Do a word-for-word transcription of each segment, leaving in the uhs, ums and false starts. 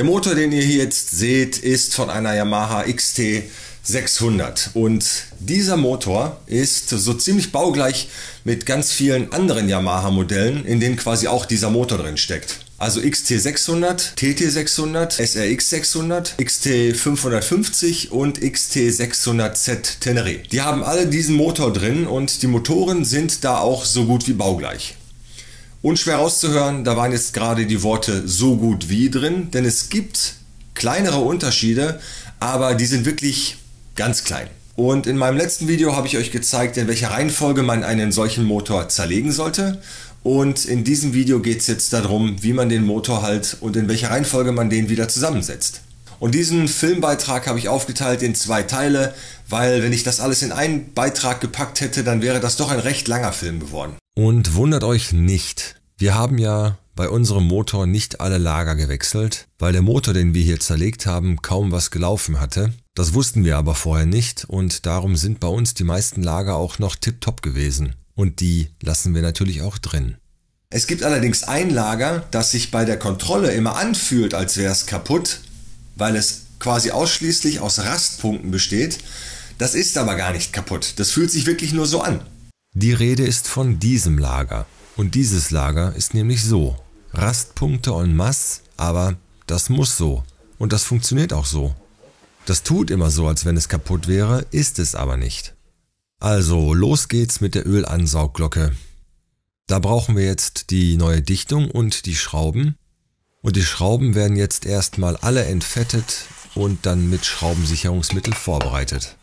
Der Motor, den ihr hier jetzt seht, ist von einer Yamaha X T sechshundert und dieser Motor ist so ziemlich baugleich mit ganz vielen anderen Yamaha Modellen, in denen quasi auch dieser Motor drin steckt. Also X T sechshundert, T T sechshundert, S R X sechshundert, X T fünfhundertfünfzig und X T sechshundert Z Tenere. Die haben alle diesen Motor drin und die Motoren sind da auch so gut wie baugleich. Unschwer rauszuhören, da waren jetzt gerade die Worte so gut wie drin, denn es gibt kleinere Unterschiede, aber die sind wirklich ganz klein. Und in meinem letzten Video habe ich euch gezeigt, in welcher Reihenfolge man einen solchen Motor zerlegen sollte. Und in diesem Video geht es jetzt darum, wie man den Motor halt und in welcher Reihenfolge man den wieder zusammensetzt. Und diesen Filmbeitrag habe ich aufgeteilt in zwei Teile, weil wenn ich das alles in einen Beitrag gepackt hätte, dann wäre das doch ein recht langer Film geworden. Und wundert euch nicht, wir haben ja bei unserem Motor nicht alle Lager gewechselt, weil der Motor, den wir hier zerlegt haben, kaum was gelaufen hatte. Das wussten wir aber vorher nicht und darum sind bei uns die meisten Lager auch noch tipptopp gewesen. Und die lassen wir natürlich auch drin. Es gibt allerdings ein Lager, das sich bei der Kontrolle immer anfühlt, als wäre es kaputt, weil es quasi ausschließlich aus Rastpunkten besteht. Das ist aber gar nicht kaputt. Das fühlt sich wirklich nur so an. Die Rede ist von diesem Lager. Und dieses Lager ist nämlich so. Rastpunkte en masse, aber das muss so. Und das funktioniert auch so. Das tut immer so, als wenn es kaputt wäre, ist es aber nicht. Also, los geht's mit der Ölansauglocke. Da brauchen wir jetzt die neue Dichtung und die Schrauben. Und die Schrauben werden jetzt erstmal alle entfettet und dann mit Schraubensicherungsmittel vorbereitet.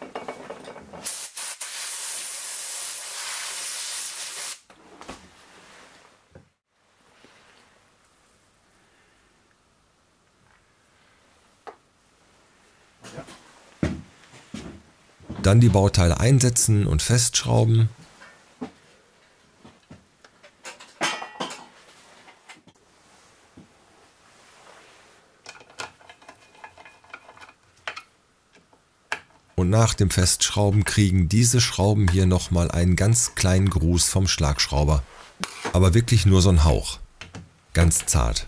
Dann die Bauteile einsetzen und festschrauben. Und nach dem Festschrauben kriegen diese Schrauben hier nochmal einen ganz kleinen Gruß vom Schlagschrauber. Aber wirklich nur so ein Hauch. Ganz zart.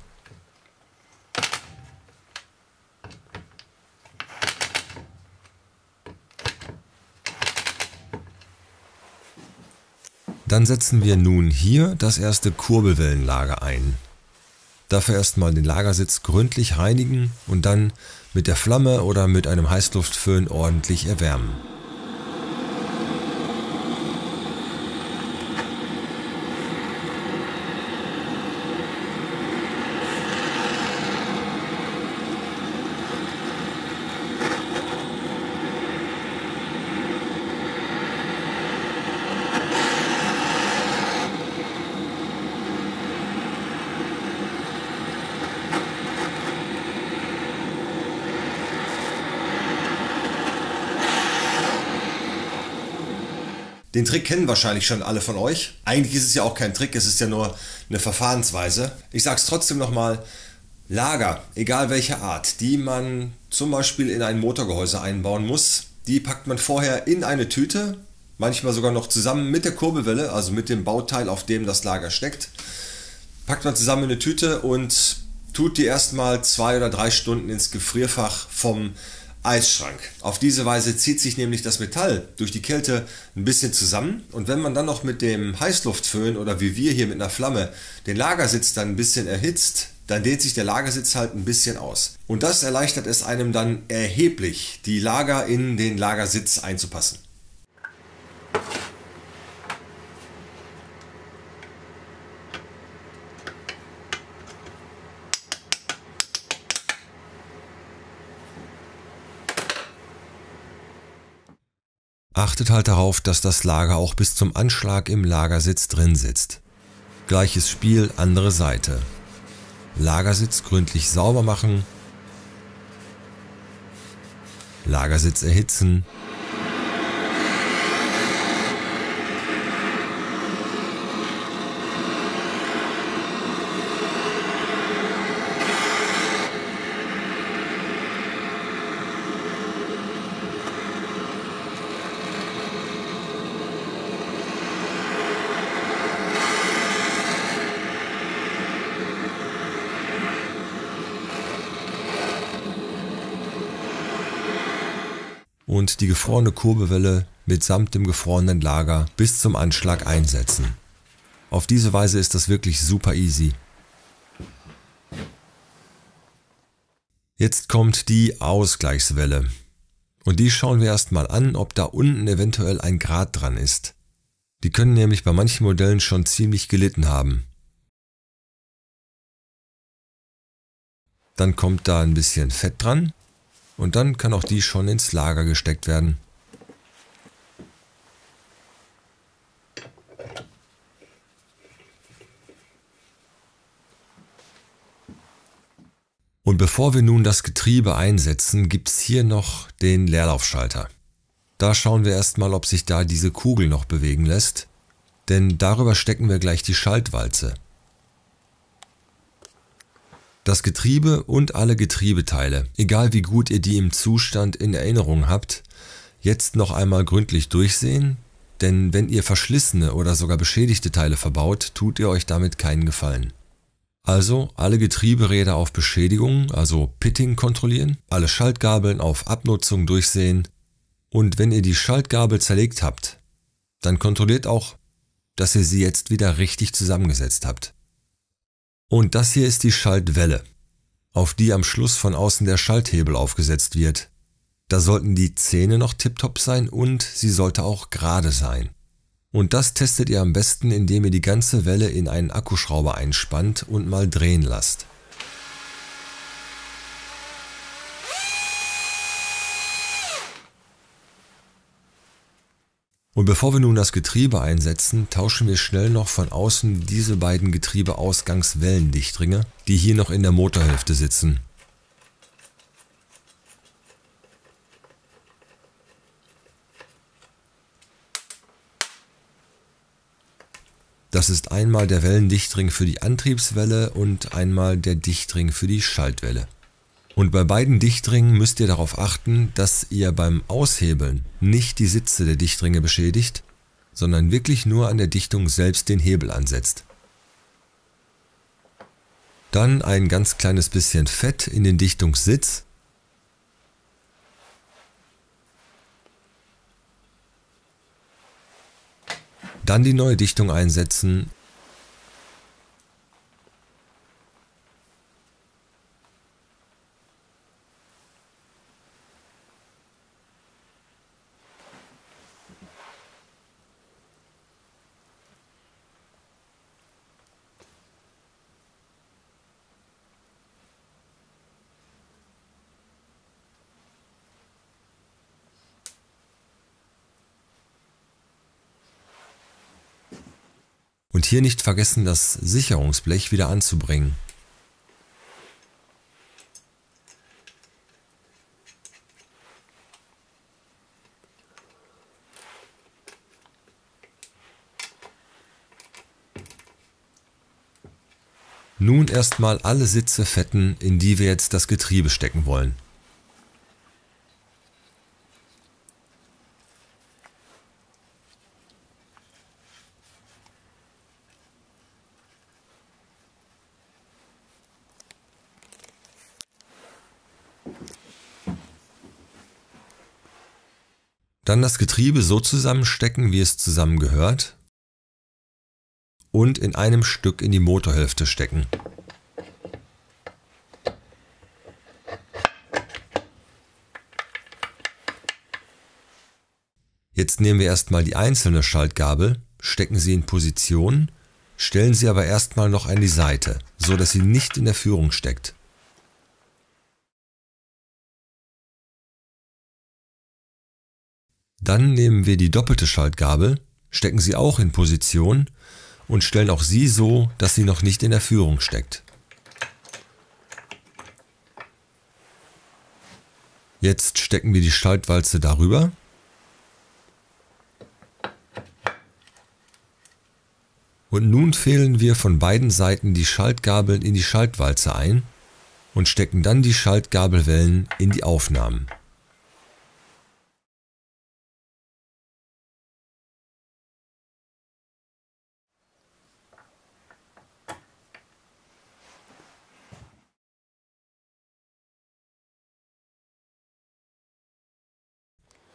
Dann setzen wir nun hier das erste Kurbelwellenlager ein. Dafür erstmal den Lagersitz gründlich reinigen und dann mit der Flamme oder mit einem Heißluftföhn ordentlich erwärmen. Den Trick kennen wahrscheinlich schon alle von euch. Eigentlich ist es ja auch kein Trick, es ist ja nur eine Verfahrensweise. Ich sage es trotzdem nochmal, Lager, egal welcher Art, die man zum Beispiel in ein Motorgehäuse einbauen muss, die packt man vorher in eine Tüte, manchmal sogar noch zusammen mit der Kurbelwelle, also mit dem Bauteil, auf dem das Lager steckt. Packt man zusammen in eine Tüte und tut die erstmal zwei oder drei Stunden ins Gefrierfach vom Eisschrank. Auf diese Weise zieht sich nämlich das Metall durch die Kälte ein bisschen zusammen und wenn man dann noch mit dem Heißluftföhn oder wie wir hier mit einer Flamme den Lagersitz dann ein bisschen erhitzt, dann dehnt sich der Lagersitz halt ein bisschen aus. Und das erleichtert es einem dann erheblich, die Lager in den Lagersitz einzupassen. Achtet halt darauf, dass das Lager auch bis zum Anschlag im Lagersitz drin sitzt. Gleiches Spiel, andere Seite. Lagersitz gründlich sauber machen. Lagersitz erhitzen. und die gefrorene Kurbelwelle mitsamt dem gefrorenen Lager bis zum Anschlag einsetzen. Auf diese Weise ist das wirklich super easy. Jetzt kommt die Ausgleichswelle. Und die schauen wir erstmal an, ob da unten eventuell ein Grat dran ist. Die können nämlich bei manchen Modellen schon ziemlich gelitten haben. Dann kommt da ein bisschen Fett dran und dann kann auch die schon ins Lager gesteckt werden. Und bevor wir nun das Getriebe einsetzen, gibt es hier noch den Leerlaufschalter. Da schauen wir erstmal, ob sich da diese Kugel noch bewegen lässt, denn darüber stecken wir gleich die Schaltwalze. Das Getriebe und alle Getriebeteile, egal wie gut ihr die im Zustand in Erinnerung habt, jetzt noch einmal gründlich durchsehen, denn wenn ihr verschlissene oder sogar beschädigte Teile verbaut, tut ihr euch damit keinen Gefallen. Also alle Getrieberäder auf Beschädigung, also Pitting kontrollieren, alle Schaltgabeln auf Abnutzung durchsehen und wenn ihr die Schaltgabel zerlegt habt, dann kontrolliert auch, dass ihr sie jetzt wieder richtig zusammengesetzt habt. Und das hier ist die Schaltwelle, auf die am Schluss von außen der Schalthebel aufgesetzt wird. Da sollten die Zähne noch tipptopp sein und sie sollte auch gerade sein. Und das testet ihr am besten, indem ihr die ganze Welle in einen Akkuschrauber einspannt und mal drehen lasst. Und bevor wir nun das Getriebe einsetzen, tauschen wir schnell noch von außen diese beiden Getriebeausgangswellendichtringe, die hier noch in der Motorhälfte sitzen. Das ist einmal der Wellendichtring für die Antriebswelle und einmal der Dichtring für die Schaltwelle. Und bei beiden Dichtringen müsst ihr darauf achten, dass ihr beim Aushebeln nicht die Sitze der Dichtringe beschädigt, sondern wirklich nur an der Dichtung selbst den Hebel ansetzt. Dann ein ganz kleines bisschen Fett in den Dichtungssitz. Dann die neue Dichtung einsetzen. Und hier nicht vergessen, das Sicherungsblech wieder anzubringen. Nun erstmal alle Sitze fetten, in die wir jetzt das Getriebe stecken wollen. Dann das Getriebe so zusammenstecken, wie es zusammengehört, und in einem Stück in die Motorhälfte stecken. Jetzt nehmen wir erstmal die einzelne Schaltgabel, stecken sie in Position, stellen sie aber erstmal noch an die Seite, so dass sie nicht in der Führung steckt. Dann nehmen wir die doppelte Schaltgabel, stecken sie auch in Position und stellen auch sie so, dass sie noch nicht in der Führung steckt. Jetzt stecken wir die Schaltwalze darüber. Und nun fädeln wir von beiden Seiten die Schaltgabeln in die Schaltwalze ein und stecken dann die Schaltgabelwellen in die Aufnahmen.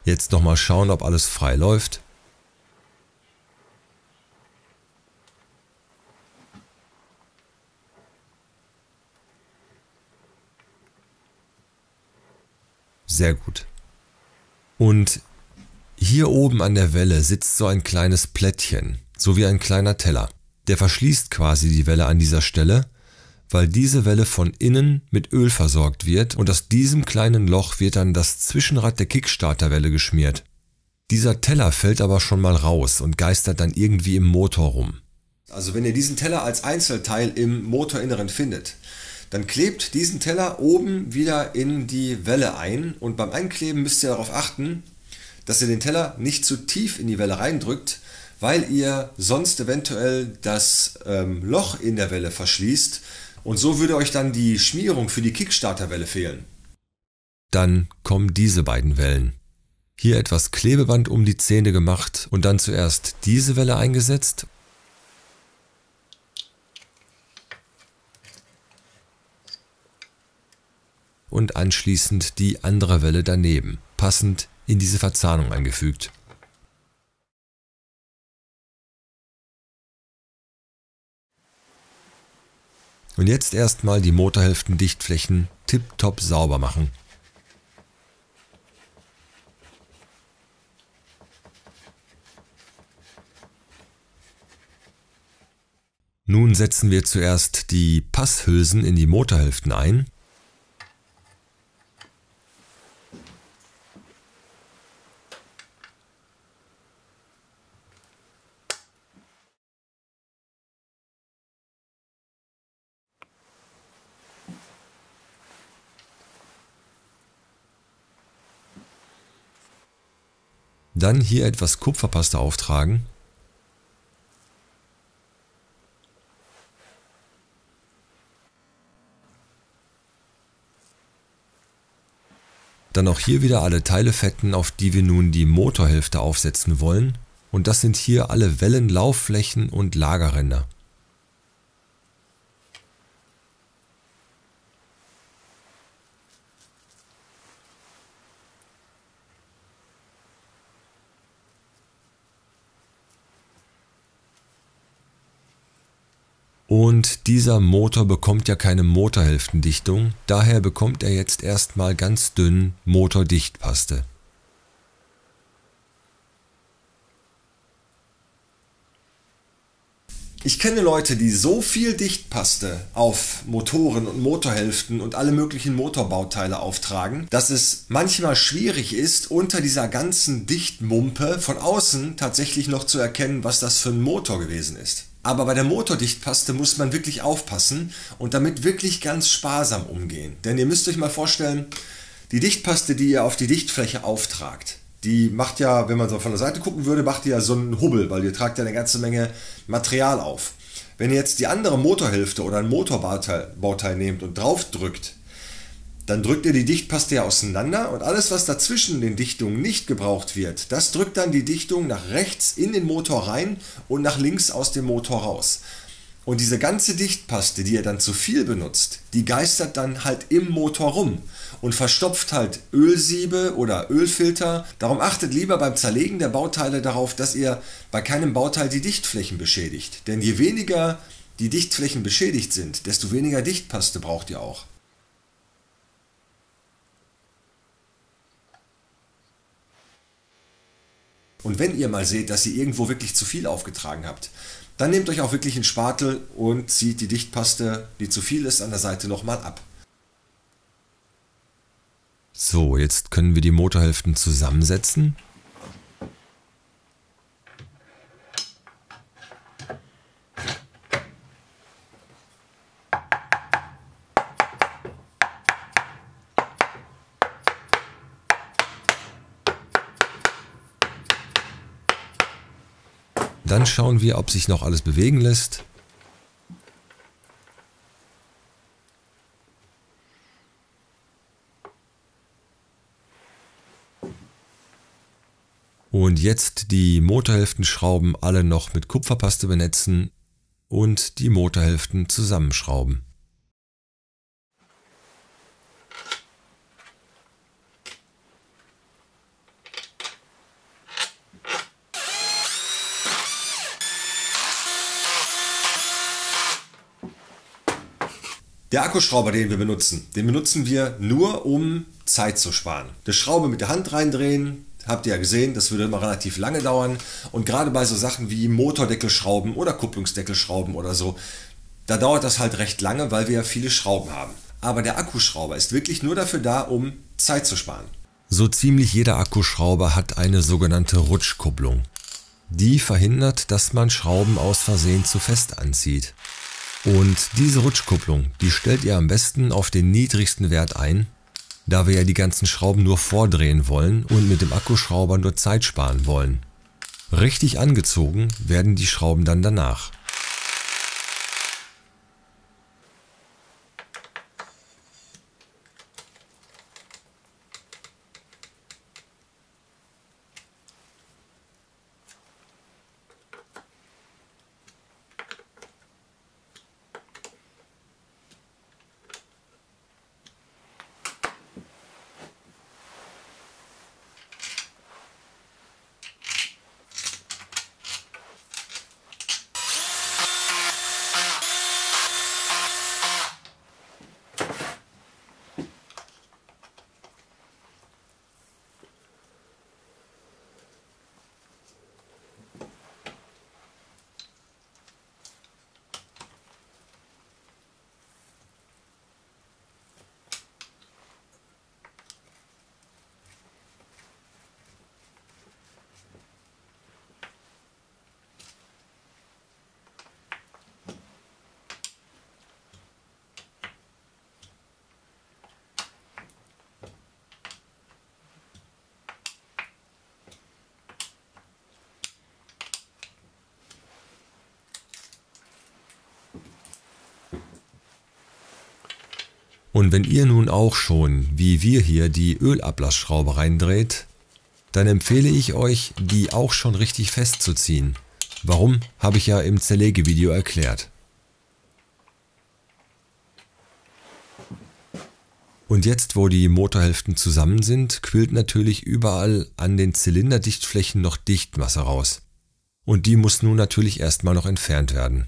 Jetzt nochmal schauen, ob alles frei läuft. Sehr gut. Und hier oben an der Welle sitzt so ein kleines Plättchen, so wie ein kleiner Teller. Der verschließt quasi die Welle an dieser Stelle, weil diese Welle von innen mit Öl versorgt wird und aus diesem kleinen Loch wird dann das Zwischenrad der Kickstarterwelle geschmiert. Dieser Teller fällt aber schon mal raus und geistert dann irgendwie im Motor rum. Also wenn ihr diesen Teller als Einzelteil im Motorinneren findet, dann klebt diesen Teller oben wieder in die Welle ein und beim Einkleben müsst ihr darauf achten, dass ihr den Teller nicht zu tief in die Welle reindrückt, weil ihr sonst eventuell das ähm, Loch in der Welle verschließt und so würde euch dann die Schmierung für die Kickstarterwelle fehlen. Dann kommen diese beiden Wellen. Hier etwas Klebeband um die Zähne gemacht und dann zuerst diese Welle eingesetzt. Und anschließend die andere Welle daneben, passend in diese Verzahnung eingefügt. Und jetzt erstmal die Motorhälften-Dichtflächen tipptopp sauber machen. Nun setzen wir zuerst die Passhülsen in die Motorhälften ein. Dann hier etwas Kupferpaste auftragen. Dann auch hier wieder alle Teile fetten, auf die wir nun die Motorhälfte aufsetzen wollen. Und das sind hier alle Wellenlaufflächen und Lagerränder. Und dieser Motor bekommt ja keine Motorhälftendichtung, daher bekommt er jetzt erstmal ganz dünn Motordichtpaste. Ich kenne Leute, die so viel Dichtpaste auf Motoren und Motorhälften und alle möglichen Motorbauteile auftragen, dass es manchmal schwierig ist, unter dieser ganzen Dichtmumpe von außen tatsächlich noch zu erkennen, was das für ein Motor gewesen ist. Aber bei der Motordichtpaste muss man wirklich aufpassen und damit wirklich ganz sparsam umgehen. Denn ihr müsst euch mal vorstellen, die Dichtpaste, die ihr auf die Dichtfläche auftragt, die macht ja, wenn man so von der Seite gucken würde, macht die ja so einen Hubbel, weil ihr tragt ja eine ganze Menge Material auf. Wenn ihr jetzt die andere Motorhälfte oder ein Motorbauteil Bauteil nehmt und drauf drückt, dann drückt ihr die Dichtpaste ja auseinander und alles, was dazwischen den Dichtungen nicht gebraucht wird, das drückt dann die Dichtung nach rechts in den Motor rein und nach links aus dem Motor raus. Und diese ganze Dichtpaste, die ihr dann zu viel benutzt, die geistert dann halt im Motor rum und verstopft halt Ölsiebe oder Ölfilter. Darum achtet lieber beim Zerlegen der Bauteile darauf, dass ihr bei keinem Bauteil die Dichtflächen beschädigt. Denn je weniger die Dichtflächen beschädigt sind, desto weniger Dichtpaste braucht ihr auch. Und wenn ihr mal seht, dass ihr irgendwo wirklich zu viel aufgetragen habt, dann nehmt euch auch wirklich einen Spatel und zieht die Dichtpaste, die zu viel ist, an der Seite nochmal ab. So, jetzt können wir die Motorhälften zusammensetzen. Dann schauen wir, ob sich noch alles bewegen lässt. Und jetzt die Motorhälftenschrauben alle noch mit Kupferpaste benetzen und die Motorhälften zusammenschrauben. Der Akkuschrauber, den wir benutzen, den benutzen wir nur, um Zeit zu sparen. Die Schraube mit der Hand reindrehen, habt ihr ja gesehen, das würde immer relativ lange dauern. Und gerade bei so Sachen wie Motordeckelschrauben oder Kupplungsdeckelschrauben oder so, da dauert das halt recht lange, weil wir ja viele Schrauben haben. Aber der Akkuschrauber ist wirklich nur dafür da, um Zeit zu sparen. So ziemlich jeder Akkuschrauber hat eine sogenannte Rutschkupplung. Die verhindert, dass man Schrauben aus Versehen zu fest anzieht. Und diese Rutschkupplung, die stellt ihr am besten auf den niedrigsten Wert ein, da wir ja die ganzen Schrauben nur vordrehen wollen und mit dem Akkuschrauber nur Zeit sparen wollen. Richtig angezogen werden die Schrauben dann danach. Und wenn ihr nun auch schon, wie wir hier, die Ölablassschraube reindreht, dann empfehle ich euch, die auch schon richtig festzuziehen. Warum, habe ich ja im Zerlegevideo erklärt. Und jetzt, wo die Motorhälften zusammen sind, quillt natürlich überall an den Zylinderdichtflächen noch Dichtmasse raus. Und die muss nun natürlich erstmal noch entfernt werden.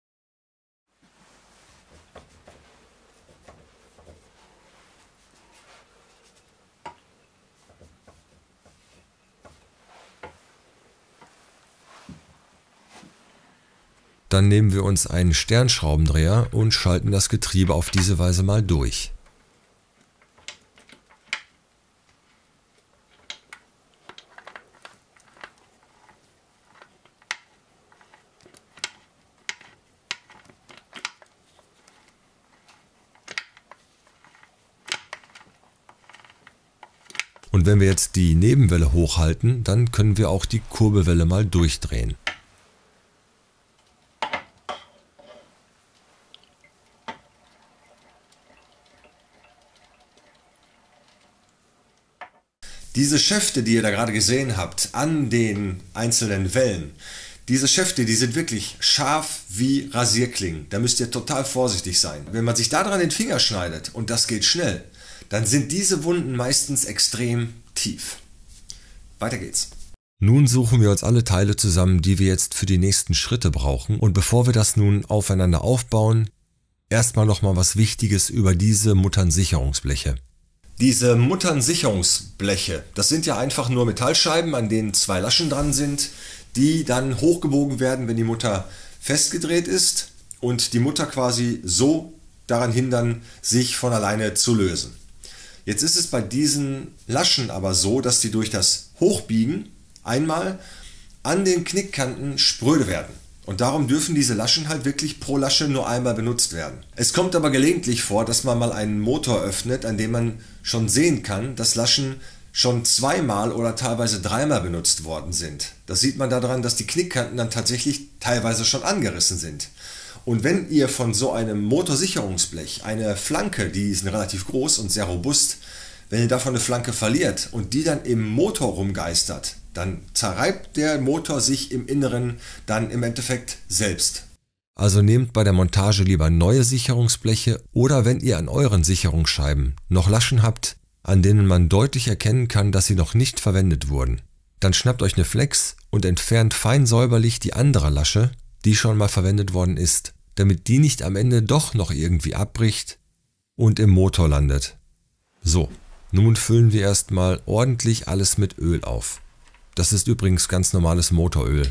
Dann nehmen wir uns einen Sternschraubendreher und schalten das Getriebe auf diese Weise mal durch. Und wenn wir jetzt die Nebenwelle hochhalten, dann können wir auch die Kurbelwelle mal durchdrehen. Diese Schäfte, die ihr da gerade gesehen habt, an den einzelnen Wellen, diese Schäfte, die sind wirklich scharf wie Rasierklingen. Da müsst ihr total vorsichtig sein. Wenn man sich daran den Finger schneidet, und das geht schnell, dann sind diese Wunden meistens extrem tief. Weiter geht's. Nun suchen wir uns alle Teile zusammen, die wir jetzt für die nächsten Schritte brauchen. Und bevor wir das nun aufeinander aufbauen, erstmal nochmal was Wichtiges über diese Mutternsicherungsbleche. Diese Mutternsicherungsbleche, das sind ja einfach nur Metallscheiben, an denen zwei Laschen dran sind, die dann hochgebogen werden, wenn die Mutter festgedreht ist und die Mutter quasi so daran hindern, sich von alleine zu lösen. Jetzt ist es bei diesen Laschen aber so, dass die durch das Hochbiegen einmal an den Knickkanten spröde werden. Und darum dürfen diese Laschen halt wirklich pro Lasche nur einmal benutzt werden. Es kommt aber gelegentlich vor, dass man mal einen Motor öffnet, an dem man schon sehen kann, dass Laschen schon zweimal oder teilweise dreimal benutzt worden sind. Das sieht man daran, dass die Knickkanten dann tatsächlich teilweise schon angerissen sind. Und wenn ihr von so einem Motorsicherungsblech eine Flanke, die ist relativ groß und sehr robust, wenn ihr davon eine Flanke verliert und die dann im Motor rumgeistert, dann zerreibt der Motor sich im Inneren dann im Endeffekt selbst. Also nehmt bei der Montage lieber neue Sicherungsbleche oder wenn ihr an euren Sicherungsscheiben noch Laschen habt, an denen man deutlich erkennen kann, dass sie noch nicht verwendet wurden, dann schnappt euch eine Flex und entfernt fein säuberlich die andere Lasche, die schon mal verwendet worden ist. damit die nicht am Ende doch noch irgendwie abbricht und im Motor landet. So, nun füllen wir erstmal ordentlich alles mit Öl auf. Das ist übrigens ganz normales Motoröl.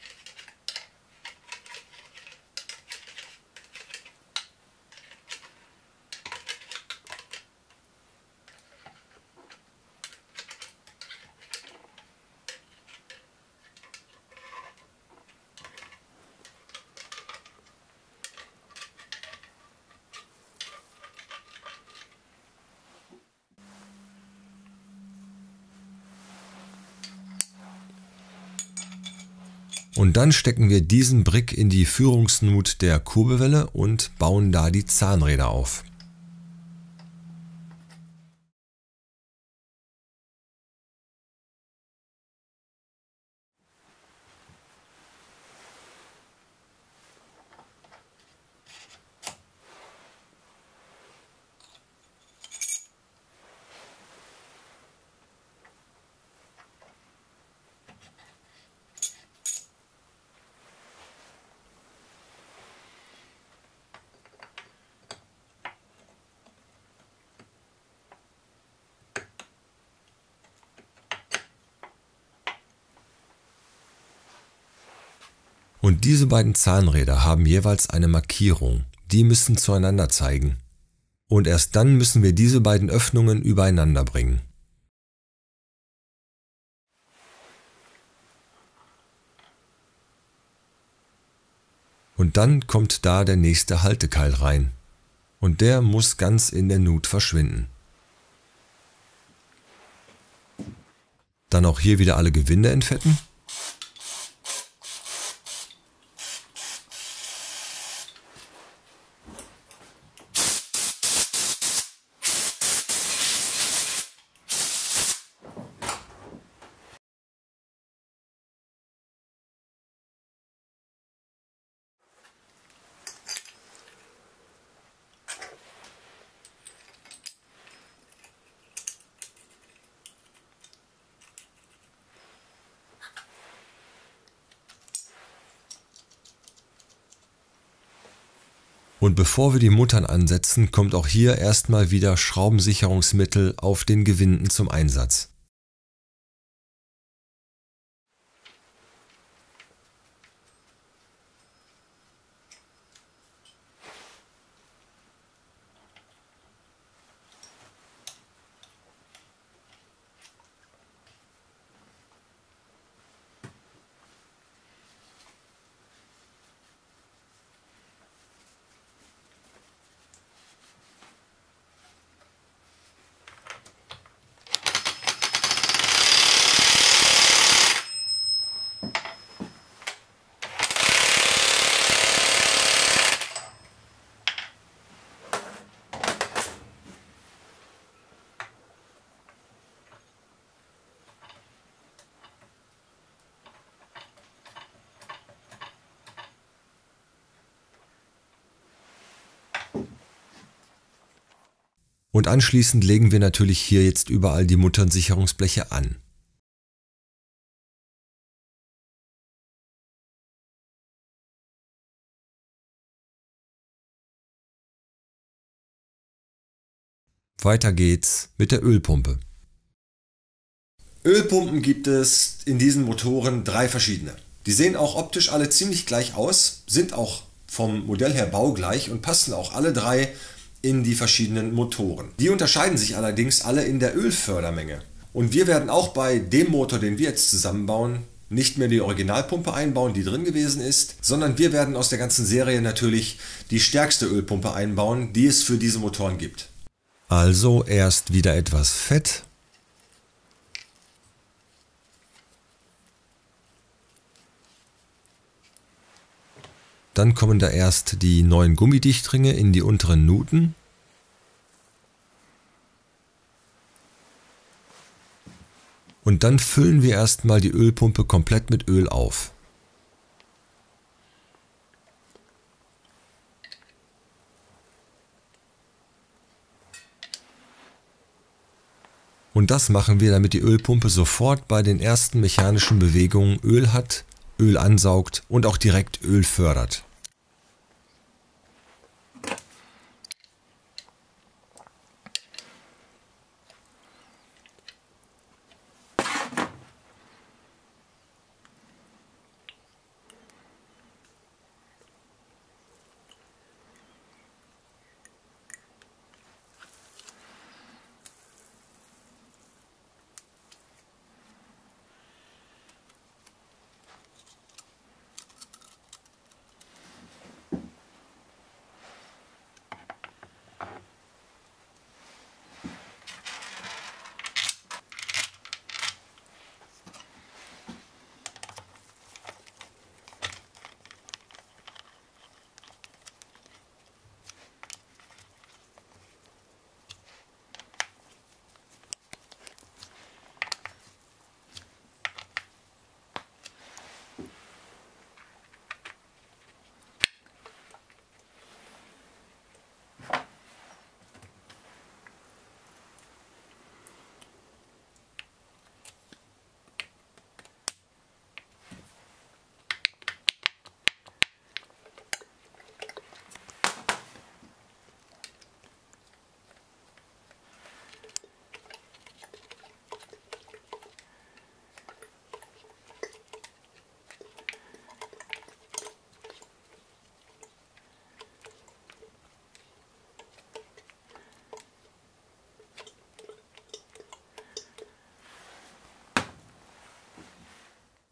Und dann stecken wir diesen Brick in die Führungsnut der Kurbelwelle und bauen da die Zahnräder auf. Und diese beiden Zahnräder haben jeweils eine Markierung, die müssen zueinander zeigen. Und erst dann müssen wir diese beiden Öffnungen übereinander bringen. Und dann kommt da der nächste Haltekeil rein. Und der muss ganz in der Nut verschwinden. Dann auch hier wieder alle Gewinde entfetten. Und bevor wir die Muttern ansetzen, kommt auch hier erstmal wieder Schraubensicherungsmittel auf den Gewinden zum Einsatz. Und anschließend legen wir natürlich hier jetzt überall die Mutternsicherungsbleche an. Weiter geht's mit der Ölpumpe. Ölpumpen gibt es in diesen Motoren drei verschiedene. Die sehen auch optisch alle ziemlich gleich aus, sind auch vom Modell her baugleich und passen auch alle drei in die verschiedenen Motoren. Die unterscheiden sich allerdings alle in der Ölfördermenge. Und wir werden auch bei dem Motor, den wir jetzt zusammenbauen, nicht mehr die Originalpumpe einbauen, die drin gewesen ist, sondern wir werden aus der ganzen Serie natürlich die stärkste Ölpumpe einbauen, die es für diese Motoren gibt. Also erst wieder etwas Fett. Dann kommen da erst die neuen Gummidichtringe in die unteren Nuten. Und dann füllen wir erstmal die Ölpumpe komplett mit Öl auf. Und das machen wir, damit die Ölpumpe sofort bei den ersten mechanischen Bewegungen Öl hat, Öl ansaugt und auch direkt Öl fördert.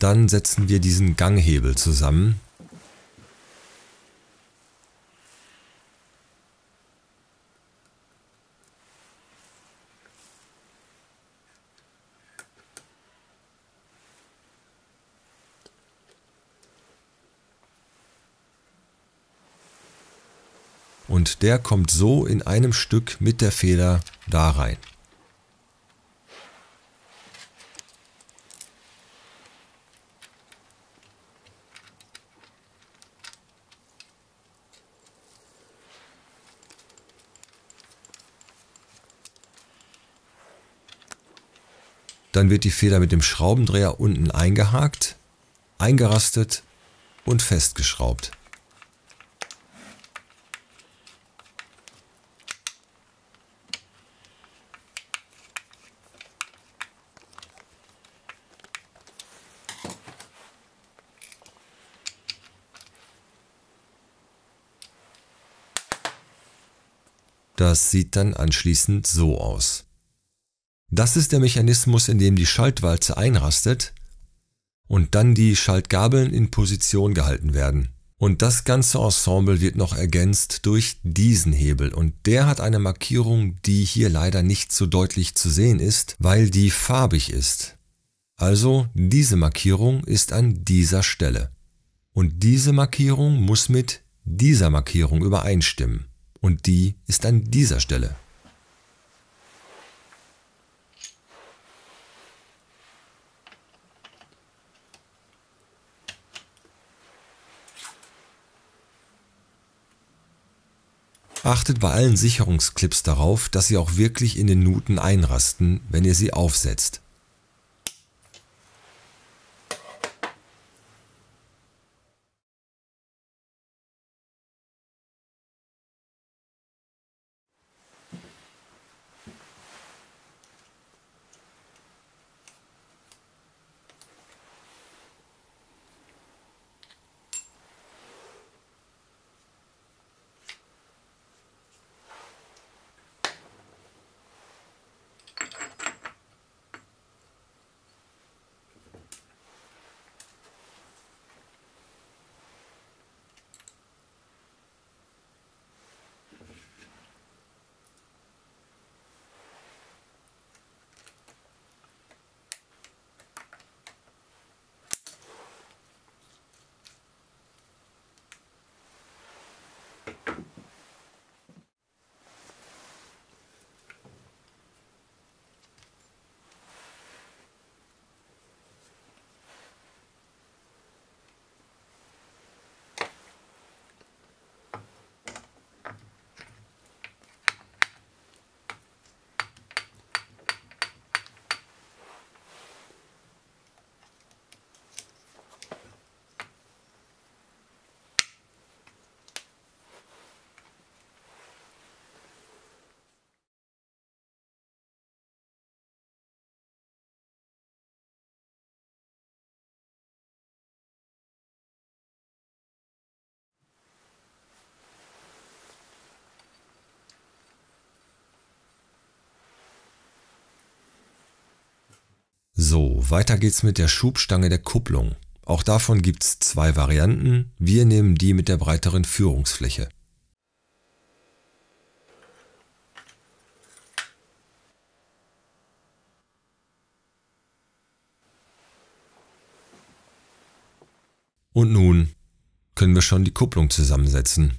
Dann setzen wir diesen Ganghebel zusammen. Und der kommt so in einem Stück mit der Feder da rein. Dann wird die Feder mit dem Schraubendreher unten eingehakt, eingerastet und festgeschraubt. Das sieht dann anschließend so aus. Das ist der Mechanismus, in dem die Schaltwalze einrastet und dann die Schaltgabeln in Position gehalten werden. Und das ganze Ensemble wird noch ergänzt durch diesen Hebel und der hat eine Markierung, die hier leider nicht so deutlich zu sehen ist, weil die farbig ist. Also diese Markierung ist an dieser Stelle. Und diese Markierung muss mit dieser Markierung übereinstimmen. Und die ist an dieser Stelle. Achtet bei allen Sicherungsclips darauf, dass sie auch wirklich in den Nuten einrasten, wenn ihr sie aufsetzt. So, weiter geht's mit der Schubstange der Kupplung. Auch davon gibt's zwei Varianten. Wir nehmen die mit der breiteren Führungsfläche. Und nun können wir schon die Kupplung zusammensetzen.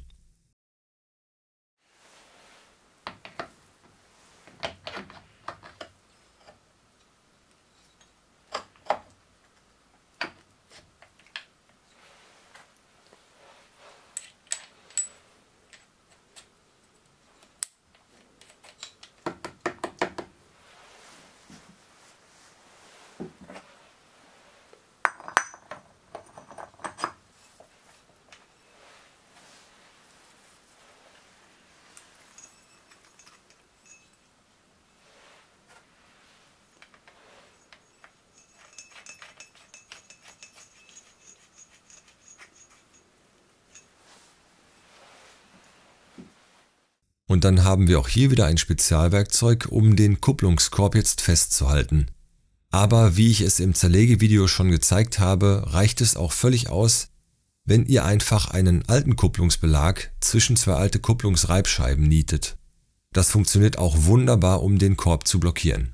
Und dann haben wir auch hier wieder ein Spezialwerkzeug, um den Kupplungskorb jetzt festzuhalten. Aber wie ich es im Zerlegevideo schon gezeigt habe, reicht es auch völlig aus, wenn ihr einfach einen alten Kupplungsbelag zwischen zwei alte Kupplungsreibscheiben nietet. Das funktioniert auch wunderbar, um den Korb zu blockieren.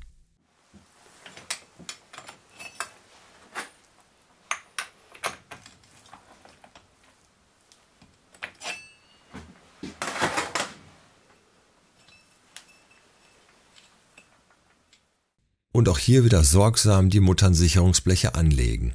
Und auch hier wieder sorgsam die Mutternsicherungsbleche anlegen.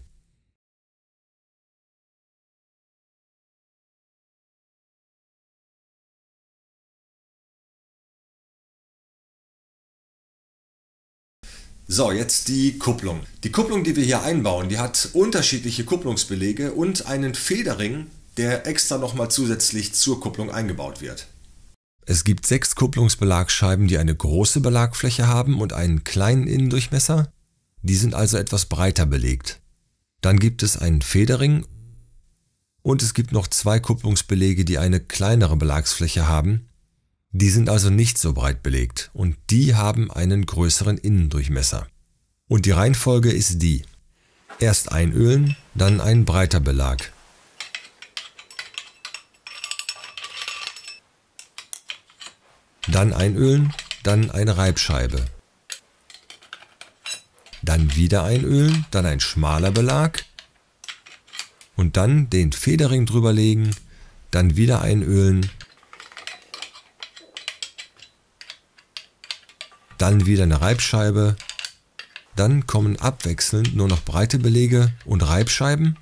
So, jetzt die Kupplung. Die Kupplung, die wir hier einbauen, die hat unterschiedliche Kupplungsbelege und einen Federring, der extra nochmal zusätzlich zur Kupplung eingebaut wird. Es gibt sechs Kupplungsbelagscheiben, die eine große Belagfläche haben und einen kleinen Innendurchmesser. Die sind also etwas breiter belegt. Dann gibt es einen Federring und es gibt noch zwei Kupplungsbelege, die eine kleinere Belagsfläche haben. Die sind also nicht so breit belegt und die haben einen größeren Innendurchmesser. Und die Reihenfolge ist die: erst einölen, dann ein breiter Belag. Dann einölen, dann eine Reibscheibe. Dann wieder einölen, dann ein schmaler Belag. Und dann den Federring drüber legen, dann wieder einölen. Dann wieder eine Reibscheibe, dann kommen abwechselnd nur noch breite Belege und Reibscheiben.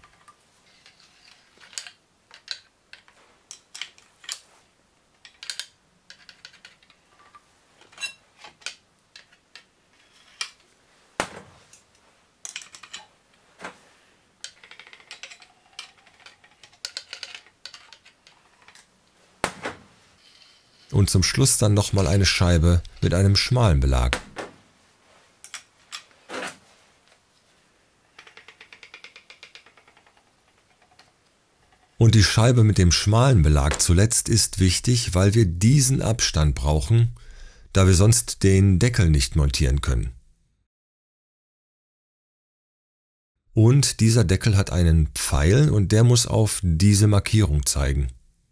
Und zum Schluss dann nochmal eine Scheibe mit einem schmalen Belag. Und die Scheibe mit dem schmalen Belag zuletzt ist wichtig, weil wir diesen Abstand brauchen, da wir sonst den Deckel nicht montieren können. Und dieser Deckel hat einen Pfeil und der muss auf diese Markierung zeigen.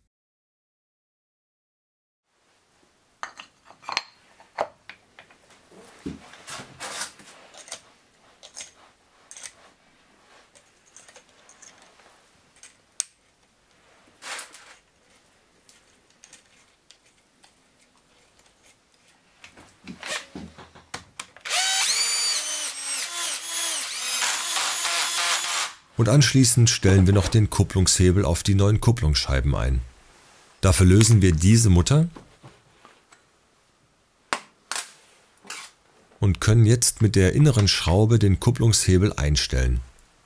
Und anschließend stellen wir noch den Kupplungshebel auf die neuen Kupplungsscheiben ein. Dafür lösen wir diese Mutter und können jetzt mit der inneren Schraube den Kupplungshebel einstellen.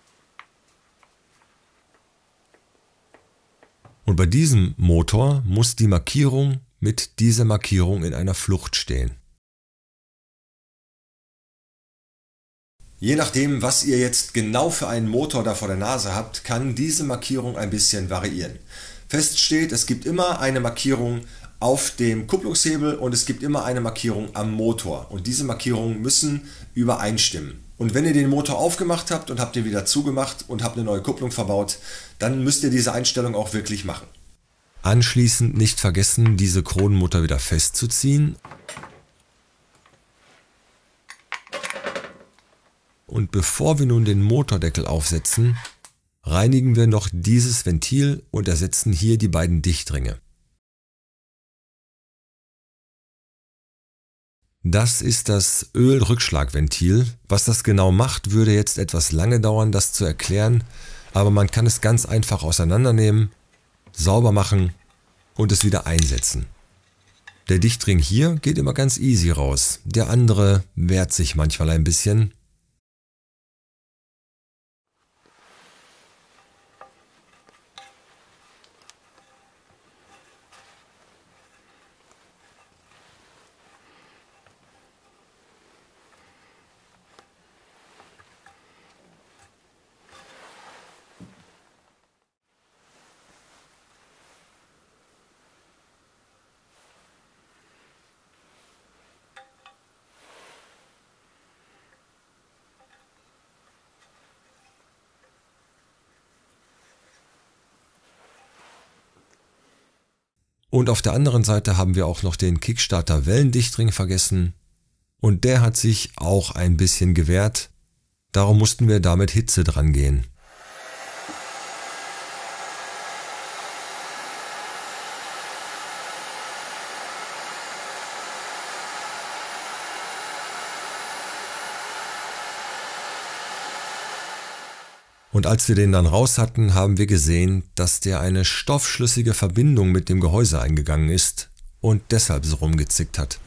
Und bei diesem Motor muss die Markierung mit dieser Markierung in einer Flucht stehen. Je nachdem, was ihr jetzt genau für einen Motor da vor der Nase habt, kann diese Markierung ein bisschen variieren. Fest steht, es gibt immer eine Markierung auf dem Kupplungshebel und es gibt immer eine Markierung am Motor. Und diese Markierungen müssen übereinstimmen. Und wenn ihr den Motor aufgemacht habt und habt ihn wieder zugemacht und habt eine neue Kupplung verbaut, dann müsst ihr diese Einstellung auch wirklich machen. Anschließend nicht vergessen, diese Kronenmutter wieder festzuziehen. Und bevor wir nun den Motordeckel aufsetzen, reinigen wir noch dieses Ventil und ersetzen hier die beiden Dichtringe. Das ist das Ölrückschlagventil. Was das genau macht, würde jetzt etwas lange dauern, das zu erklären, aber man kann es ganz einfach auseinandernehmen, sauber machen und es wieder einsetzen. Der Dichtring hier geht immer ganz easy raus, der andere wehrt sich manchmal ein bisschen. Und auf der anderen Seite haben wir auch noch den Kickstarter Wellendichtring vergessen. Und der hat sich auch ein bisschen gewehrt. Darum mussten wir da mit Hitze dran gehen. Und als wir den dann raus hatten, haben wir gesehen, dass der eine stoffschlüssige Verbindung mit dem Gehäuse eingegangen ist und deshalb so rumgezickt hat.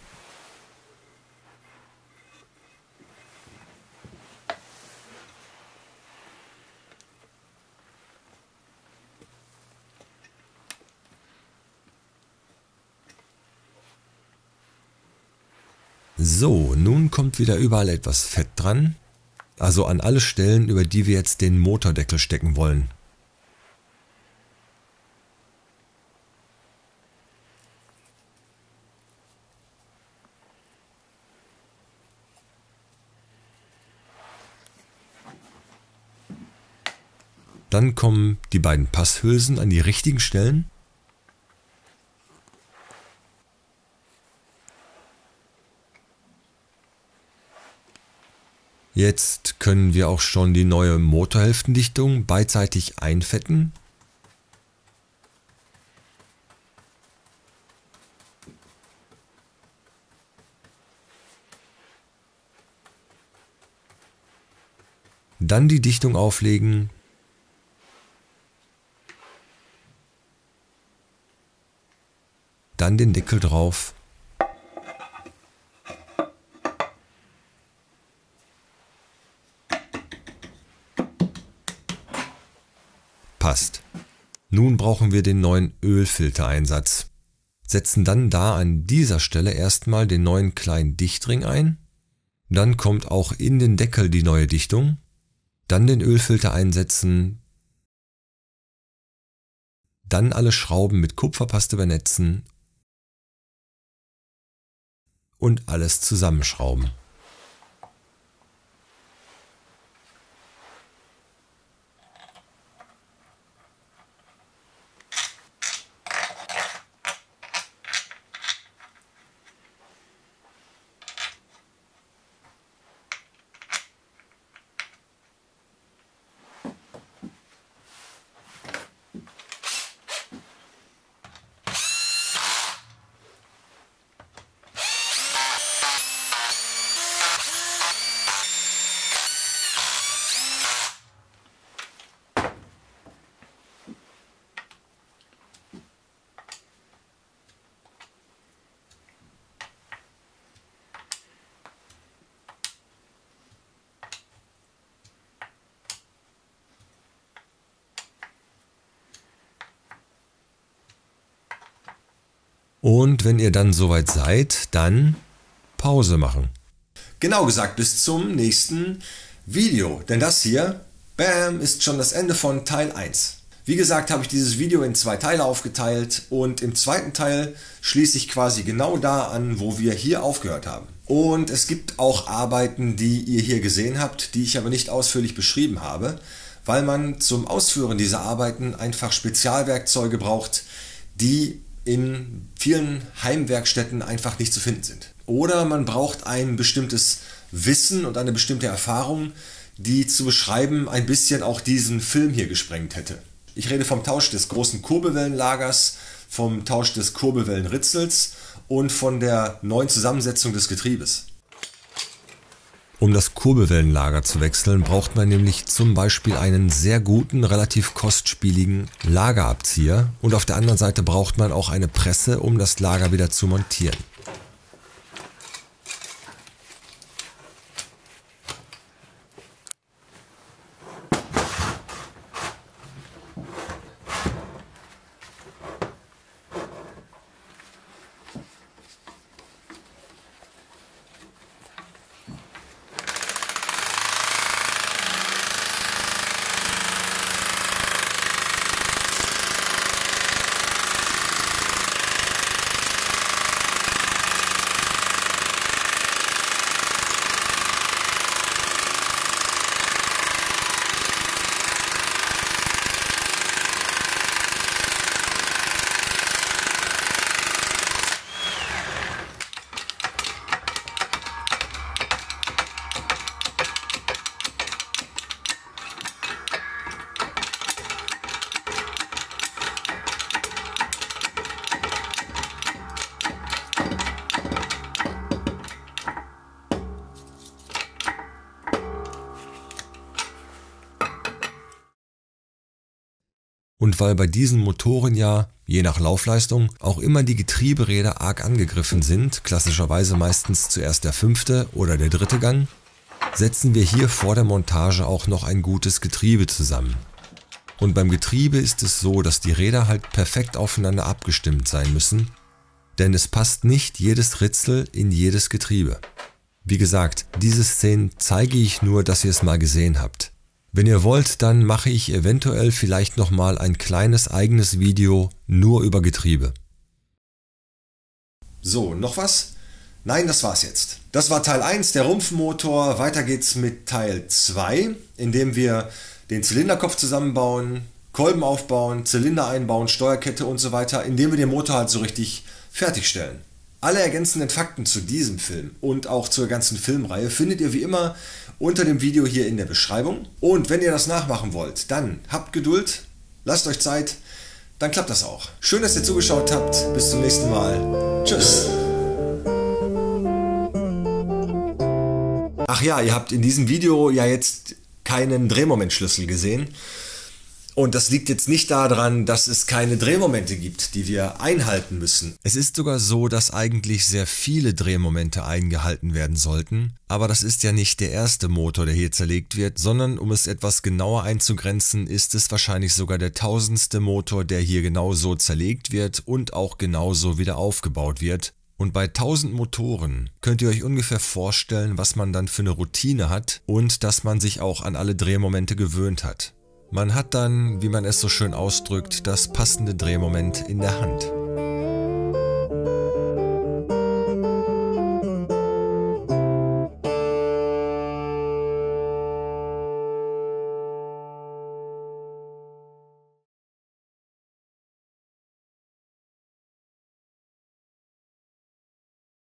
So, nun kommt wieder überall etwas Fett dran. Also an alle Stellen, über die wir jetzt den Motordeckel stecken wollen. Dann kommen die beiden Passhülsen an die richtigen Stellen. Jetzt können wir auch schon die neue Motorhälftendichtung beidseitig einfetten. Dann die Dichtung auflegen. Dann den Deckel drauf. Passt. Nun brauchen wir den neuen Ölfiltereinsatz. Setzen dann da an dieser Stelle erstmal den neuen kleinen Dichtring ein. Dann kommt auch in den Deckel die neue Dichtung. Dann den Ölfilter einsetzen. Dann alle Schrauben mit Kupferpaste benetzen. Und alles zusammenschrauben. Und wenn ihr dann soweit seid, dann Pause machen. Genau gesagt, bis zum nächsten Video. Denn das hier, bam, ist schon das Ende von Teil eins. Wie gesagt, habe ich dieses Video in zwei Teile aufgeteilt und im zweiten Teil schließe ich quasi genau da an, wo wir hier aufgehört haben. Und es gibt auch Arbeiten, die ihr hier gesehen habt, die ich aber nicht ausführlich beschrieben habe, weil man zum Ausführen dieser Arbeiten einfach Spezialwerkzeuge braucht, die in vielen Heimwerkstätten einfach nicht zu finden sind. Oder man braucht ein bestimmtes Wissen und eine bestimmte Erfahrung, die zu beschreiben ein bisschen auch diesen Film hier gesprengt hätte. Ich rede vom Tausch des großen Kurbelwellenlagers, vom Tausch des Kurbelwellenritzels und von der neuen Zusammensetzung des Getriebes. Um das Kurbelwellenlager zu wechseln, braucht man nämlich zum Beispiel einen sehr guten, relativ kostspieligen Lagerabzieher und auf der anderen Seite braucht man auch eine Presse, um das Lager wieder zu montieren. Und weil bei diesen Motoren ja, je nach Laufleistung, auch immer die Getrieberäder arg angegriffen sind, klassischerweise meistens zuerst der fünfte oder der dritte Gang, setzen wir hier vor der Montage auch noch ein gutes Getriebe zusammen. Und beim Getriebe ist es so, dass die Räder halt perfekt aufeinander abgestimmt sein müssen, denn es passt nicht jedes Ritzel in jedes Getriebe. Wie gesagt, diese Szenen zeige ich nur, dass ihr es mal gesehen habt. Wenn ihr wollt, dann mache ich eventuell vielleicht nochmal ein kleines eigenes Video nur über Getriebe. So, noch was? Nein, das war's jetzt. Das war Teil eins, der Rumpfmotor. Weiter geht's mit Teil zwei, in dem wir den Zylinderkopf zusammenbauen, Kolben aufbauen, Zylinder einbauen, Steuerkette und so weiter, indem wir den Motor halt so richtig fertigstellen. Alle ergänzenden Fakten zu diesem Film und auch zur ganzen Filmreihe findet ihr wie immer unter dem Video hier in der Beschreibung. Und wenn ihr das nachmachen wollt, dann habt Geduld, lasst euch Zeit, dann klappt das auch. Schön, dass ihr zugeschaut habt. Bis zum nächsten Mal. Tschüss. Ach ja, ihr habt in diesem Video ja jetzt keinen Drehmomentschlüssel gesehen. Und das liegt jetzt nicht daran, dass es keine Drehmomente gibt, die wir einhalten müssen. Es ist sogar so, dass eigentlich sehr viele Drehmomente eingehalten werden sollten. Aber das ist ja nicht der erste Motor, der hier zerlegt wird, sondern um es etwas genauer einzugrenzen, ist es wahrscheinlich sogar der tausendste Motor, der hier genauso zerlegt wird und auch genauso wieder aufgebaut wird. Und bei tausend Motoren könnt ihr euch ungefähr vorstellen, was man dann für eine Routine hat und dass man sich auch an alle Drehmomente gewöhnt hat. Man hat dann, wie man es so schön ausdrückt, das passende Drehmoment in der Hand.